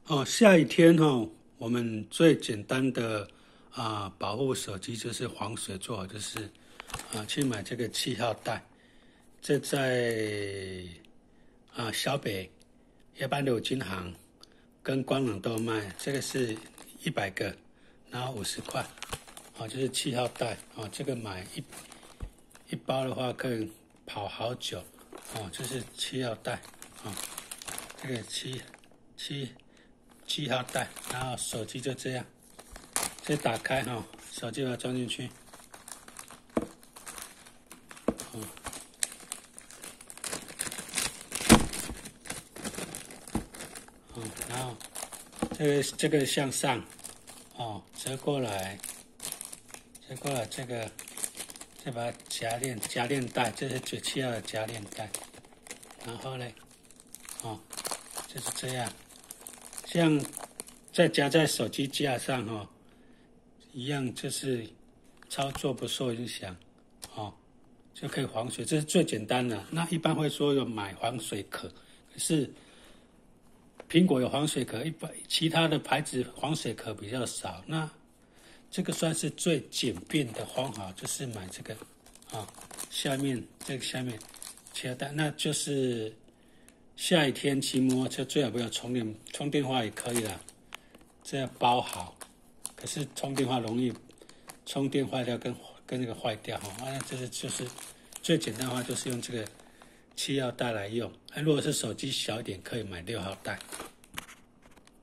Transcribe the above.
下雨天我们最简单的保护手机就是防水做好，就是去买这个7号带，这在小北一般的金行跟光能都卖，这个是100个，然后50块，就是7号带，这个买一包的话可以跑好久，这是7号带，这个7号带，然后手机就这样，这打开手机把它装进去，然后这个向上，折过来，这个再把它夹链带，这是7号的夹链带，然后呢，就是这样。像再夹在手机架上一样就是操作不受影响就可以防水，这是最简单的。那一般会说有买防水壳，可是苹果有防水壳，其他的牌子防水壳比较少。那这个算是最简便的方法，就是买这个下面切带，那就是下雨天骑摩托车最好不要充电话也可以啦，这样包好。可是充电话容易充电坏掉跟那个坏掉那就是最简单的话，就是用这个7号带来用。如果是手机小一点，可以买6号带。